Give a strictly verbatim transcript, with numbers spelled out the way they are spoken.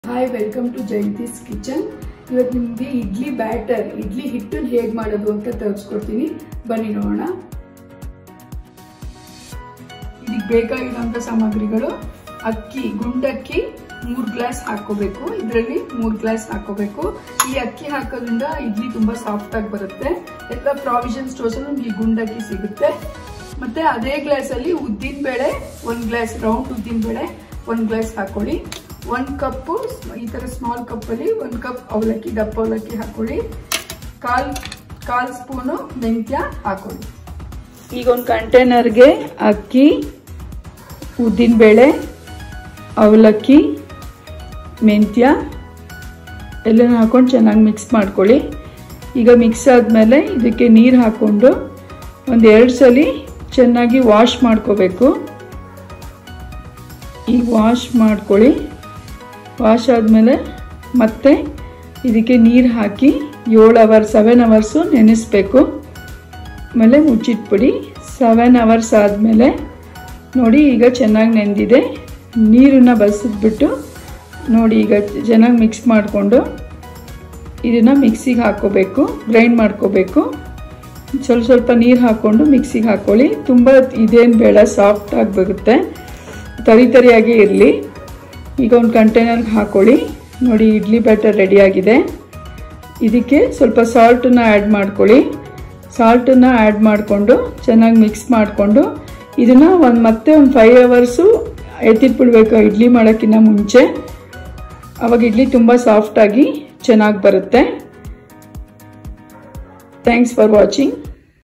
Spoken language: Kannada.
Hi welcome to Jayanthi's kitchen. ಇವತ್ತು ನಿಮಗೆ ಇಡ್ಲಿ ಬ್ಯಾಟರ್ ಇಡ್ಲಿ ಹಿಟ್ಟನ್ನು ಹೇಗೆ ಮಾಡೋದು ಅಂತ ತೋರಿಸ್ಕೊಡ್ತೀನಿ, ಬನ್ನಿ ನೋಡೋಣ. ಇದಕ್ಕೆ ಬೇಕಾಗಿರುವಂಥ ಸಾಮಗ್ರಿಗಳು: ಅಕ್ಕಿ, ಗುಂಡಕ್ಕಿ ಮೂರು ಗ್ಲಾಸ್ ಹಾಕೋಬೇಕು. ಇದರಲ್ಲಿ ಮೂರು ಗ್ಲಾಸ್ ಹಾಕೋಬೇಕು. ಈ ಅಕ್ಕಿ ಹಾಕೋದ್ರಿಂದ ಇಡ್ಲಿ ತುಂಬಾ ಸಾಫ್ಟ್ ಆಗಿ ಬರುತ್ತೆ. ಎಲ್ಲ ಪ್ರಾವಿಷನ್ ಸ್ಟೋರ್ಸ್ ಅಲ್ಲಿ ನಿಮಗೆ ಗುಂಡಕ್ಕಿ ಸಿಗುತ್ತೆ. ಮತ್ತೆ ಅದೇ ಗ್ಲಾಸ್ ಅಲ್ಲಿ ಉದ್ದಿನ ಬೇಳೆ ಒಂದ್ ಗ್ಲಾಸ್, ರೌಂಡ್ ಉದ್ದಿನ ಬೇಳೆ ಒಂದ್ ಗ್ಲಾಸ್ ಹಾಕೊಳ್ಳಿ. ಒಂದ್ ಕಪ್ಪು ಈ ತರ ಸ್ಮಾಲ್ ಕಪ್ ಅಲ್ಲಿ ಒಂದ್ ಕಪ್ ಅವಲಕ್ಕಿ, ದಪ್ಪ ಅವಲಕ್ಕಿ ಹಾಕೊಳ್ಳಿ. ಕಾಲ್ ಕಾಲ್ ಸ್ಪೂನು ಮೆಂತ್ಯ ಹಾಕೊಳ್ಳಿ. ಈಗ ಒಂದು ಕಂಟೈನರ್ಗೆ ಅಕ್ಕಿ, ಉದ್ದಿನ ಬೇಳೆ, ಅವಲಕ್ಕಿ, ಮೆಂತ್ಯ ಎಲ್ಲನೂ ಹಾಕೊಂಡು ಚೆನ್ನಾಗಿ ಮಿಕ್ಸ್ ಮಾಡ್ಕೊಳ್ಳಿ. ಈಗ ಮಿಕ್ಸ್ ಆದಮೇಲೆ ಇದಕ್ಕೆ ನೀರು ಹಾಕ್ಕೊಂಡು ಒಂದು ಎರಡು ಸಲ ಚೆನ್ನಾಗಿ ವಾಶ್ ಮಾಡ್ಕೋಬೇಕು. ಈಗ ವಾಶ್ ಮಾಡ್ಕೊಳ್ಳಿ. ವಾಶ್ ಆದಮೇಲೆ ಮತ್ತೆ ಇದಕ್ಕೆ ನೀರು ಹಾಕಿ ಏಳು ಅವರ್ ಸೆವೆನ್ ಅವರ್ಸು ನೆನೆಸ್ಬೇಕು. ಆಮೇಲೆ ಮುಚ್ಚಿಟ್ಬಿಡಿ. ಸೆವೆನ್ ಅವರ್ಸ್ ಆದಮೇಲೆ ನೋಡಿ ಈಗ ಚೆನ್ನಾಗಿ ನೆಂದಿದೆ. ನೀರನ್ನು ಬಸಿದ್ಬಿಟ್ಟು ನೋಡಿ ಈಗ ಚೆನ್ನಾಗಿ ಮಿಕ್ಸ್ ಮಾಡಿಕೊಂಡು ಇದನ್ನು ಮಿಕ್ಸಿಗೆ ಹಾಕ್ಕೋಬೇಕು, ಗ್ರೈಂಡ್ ಮಾಡ್ಕೋಬೇಕು. ಸ್ವಲ್ಪ ಸ್ವಲ್ಪ ನೀರು ಹಾಕ್ಕೊಂಡು ಮಿಕ್ಸಿಗೆ ಹಾಕ್ಕೊಳ್ಳಿ. ತುಂಬ ಇದೇನು ಬೇಡ, ಸಾಫ್ಟ್ ಆಗಿ ಬರುತ್ತೆ, ತರಿ ತರಿಯಾಗಿ ಇರಲಿ. ಈಗ ಒಂದು ಕಂಟೈನರ್ಗೆ ಹಾಕ್ಕೊಳ್ಳಿ. ನೋಡಿ ಇಡ್ಲಿ ಬ್ಯಾಟರ್ ರೆಡಿಯಾಗಿದೆ. ಇದಕ್ಕೆ ಸ್ವಲ್ಪ ಸಾಲ್ಟನ್ನು ಆ್ಯಡ್ ಮಾಡ್ಕೊಳ್ಳಿ. ಸಾಲ್ಟನ್ನು ಆ್ಯಡ್ ಮಾಡಿಕೊಂಡು ಚೆನ್ನಾಗಿ ಮಿಕ್ಸ್ ಮಾಡಿಕೊಂಡು ಇದನ್ನು ಒಂದು ಮತ್ತೆ ಒಂದು ಫೈವ್ ಅವರ್ಸು ಎತ್ತಿಟ್ಬಿಡ್ಬೇಕು ಇಡ್ಲಿ ಮಾಡೋಕ್ಕಿಂತ ಮುಂಚೆ. ಆವಾಗ ಇಡ್ಲಿ ತುಂಬ ಸಾಫ್ಟಾಗಿ ಚೆನ್ನಾಗಿ ಬರುತ್ತೆ. Thanks for watching.